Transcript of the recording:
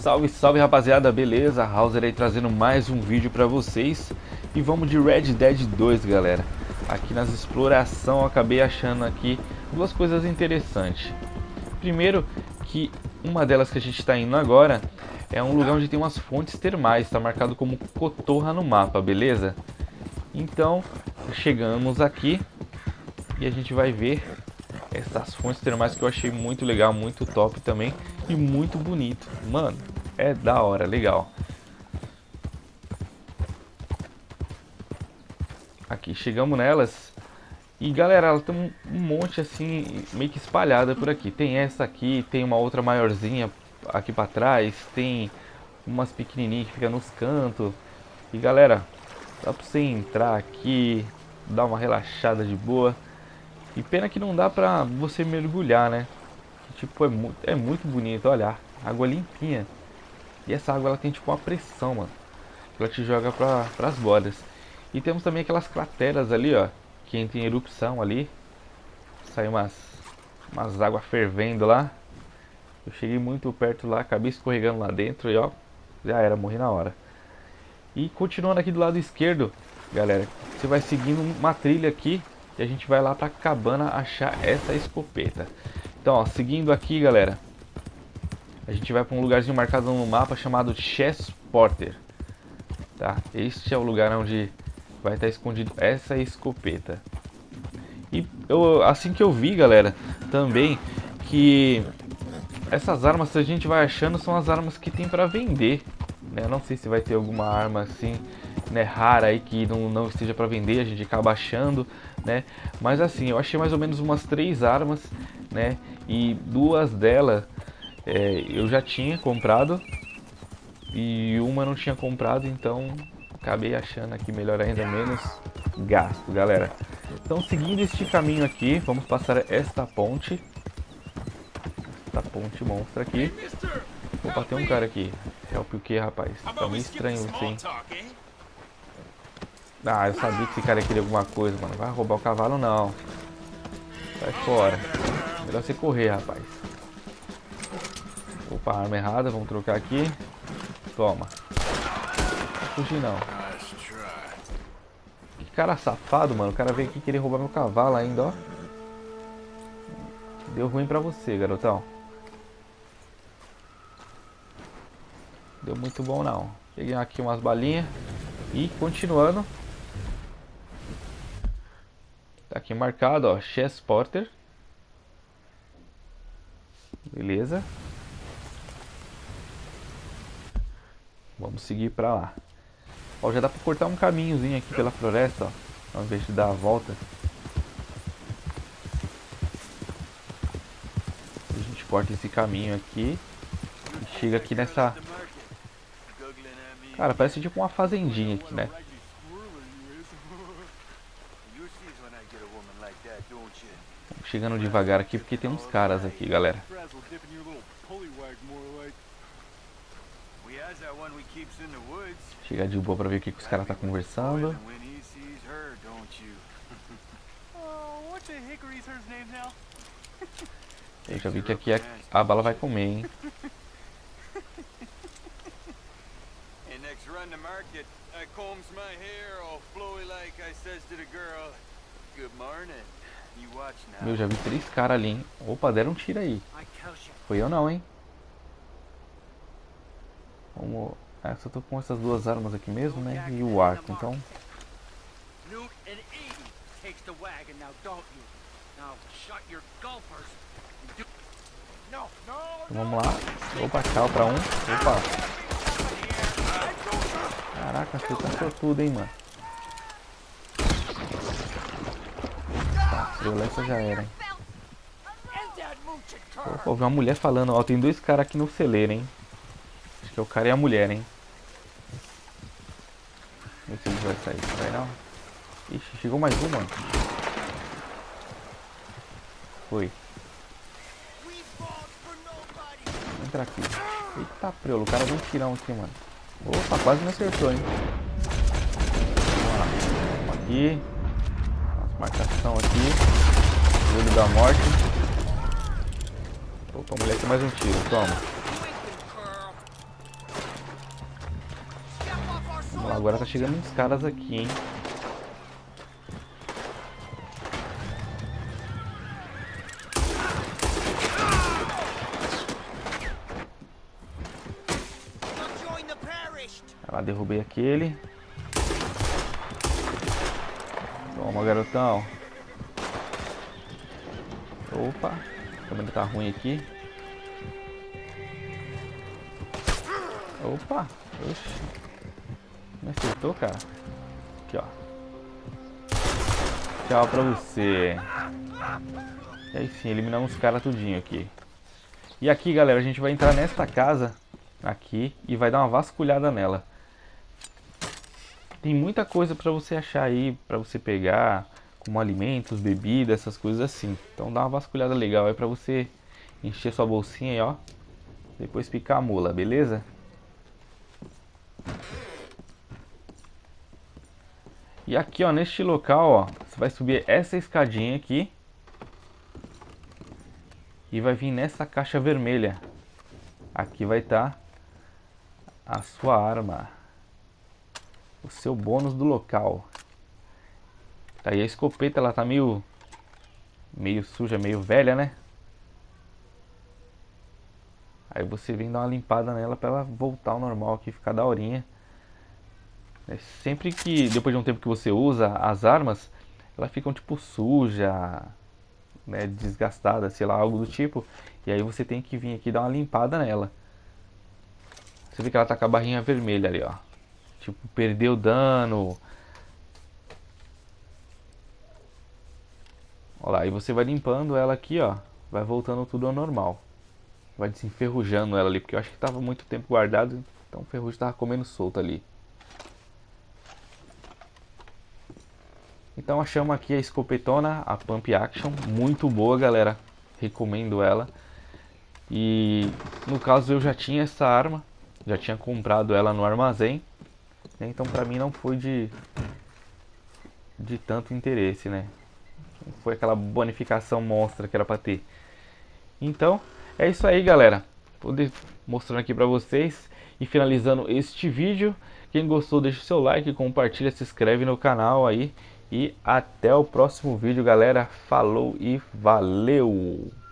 Salve, salve rapaziada, beleza? Hauser aí trazendo mais um vídeo pra vocês. E vamos de Red Dead 2, galera. Aqui nas exploração eu acabei achando aqui duas coisas interessantes. Primeiro, que uma delas que a gente está indo agora é um lugar onde tem umas fontes termais, está marcado como Cotorra no mapa, beleza? Então, chegamos aqui e a gente vai ver essas fontes termais que eu achei muito legal, muito top também e muito bonito. Mano, é da hora, legal. Aqui, chegamos nelas. E galera, ela tem um monte assim, meio que espalhada por aqui. Tem essa aqui, tem uma outra maiorzinha aqui pra trás. Tem umas pequenininhas que ficam nos cantos. E galera, dá pra você entrar aqui, dar uma relaxada de boa. E pena que não dá pra você mergulhar, né? Tipo, é muito bonito, olha, água limpinha. E essa água ela tem tipo uma pressão, mano. Ela te joga pras bordas. E temos também aquelas crateras ali, ó, que entra em erupção ali. Sai umas águas fervendo lá. Eu cheguei muito perto lá, acabei escorregando lá dentro e ó, já era, morri na hora. E continuando aqui do lado esquerdo, galera, você vai seguindo uma trilha aqui e a gente vai lá pra cabana achar essa escopeta. Então, ó, seguindo aqui, galera, a gente vai para um lugarzinho marcado no mapa chamado Chess Porter. Tá? Este é o lugar onde vai estar escondido essa escopeta. E assim que eu vi, galera, também que essas armas que a gente vai achando são as armas que tem para vender, né? Eu não sei se vai ter alguma arma assim, né, rara aí que não esteja para vender, a gente acaba achando, né? Mas assim, eu achei mais ou menos umas 3 armas, né? E duas delas eu já tinha comprado e uma eu não tinha comprado, então acabei achando aqui melhor ainda, menos gasto, galera. Então, seguindo este caminho aqui, vamos passar esta ponte. Esta ponte monstra aqui. Opa, tem um cara aqui. Help o que, rapaz? Tá meio estranho assim. Ah, eu sabia que esse cara queria alguma coisa, mano. Vai roubar o cavalo, não. Sai fora. Melhor você correr, rapaz. Opa, arma errada. Vamos trocar aqui. Toma. Não fugir, não. Que cara safado, mano. O cara veio aqui querer roubar meu cavalo ainda, ó. Deu ruim pra você, garotão. Deu muito bom, não. Peguei aqui umas balinhas. E continuando. Tá aqui marcado, ó. Chess Porter. Beleza. Vamos seguir pra lá. Ó, já dá pra cortar um caminhozinho aqui pela floresta, ó, ao invés de dar a volta. A gente corta esse caminho aqui e chega aqui nessa... Cara, parece tipo uma fazendinha aqui, né? Vamos chegando devagar aqui porque tem uns caras aqui, galera. Chega de boa pra ver o que os caras tá conversando. Eu já vi que aqui a bala vai comer, hein? Meu, já vi 3 caras ali, hein? Opa, deram um tiro aí. Foi eu não, hein? Vamos... Ah, só tô com essas duas armas aqui mesmo, né? E o arco, então... Vamos lá. Opa, tchau pra um. Opa. Caraca, você tá sortudo, hein, mano. Tá, violência já era, hein. Opa, vi uma mulher falando, ó, tem 2 caras aqui no celeiro, hein. Acho que é o cara e a mulher, hein. Vamos ver se ele vai sair. Vai não. Ixi, chegou mais um, mano. Foi. Entra aqui. Eita preula, o cara deu um tirão aqui, mano. Opa, quase me acertou, hein. Vamos lá. Vamos aqui. Nossa, marcação aqui. Olho da morte. Opa, a mulher tem mais um tiro. Toma. agora tá chegando uns caras aqui, hein? Lá, derrubei aquele. Toma, garotão. Opa, a câmera tá ruim aqui. Opa, oxi. Me acertou, cara. Aqui, ó. Tchau pra você. E aí sim, eliminamos os caras tudinho aqui. E aqui, galera, a gente vai entrar nesta casa aqui e vai dar uma vasculhada nela. Tem muita coisa pra você achar aí, pra você pegar, como alimentos, bebidas, essas coisas assim. Então dá uma vasculhada legal aí pra você encher sua bolsinha aí, ó. Depois picar a mula, beleza? E aqui, ó, neste local, ó, você vai subir essa escadinha aqui e vai vir nessa caixa vermelha. Aqui vai estar a sua arma, o seu bônus do local. Tá aí a escopeta, ela tá meio suja, meio velha, né? Aí você vem dar uma limpada nela pra ela voltar ao normal aqui, ficar daorinha. Sempre que, depois de um tempo que você usa as armas, elas ficam tipo suja, né, desgastada, sei lá, algo do tipo. E aí você tem que vir aqui dar uma limpada nela. Você vê que ela tá com a barrinha vermelha ali, ó. Tipo, perdeu dano. Olha lá, e você vai limpando ela aqui, ó. Vai voltando tudo ao normal. Vai desenferrujando ela ali, porque eu acho que tava muito tempo guardado. Então o ferrugem tava comendo solto ali. Então achamos aqui a escopetona, a Pump Action, muito boa, galera, recomendo ela. E no caso eu já tinha essa arma, já tinha comprado ela no armazém, né? Então pra mim não foi de tanto interesse, né? Não foi aquela bonificação monstra que era pra ter. Então é isso aí, galera, vou mostrando aqui pra vocês e finalizando este vídeo. Quem gostou deixa o seu like, compartilha, se inscreve no canal aí. E até o próximo vídeo, galera. Falou e valeu!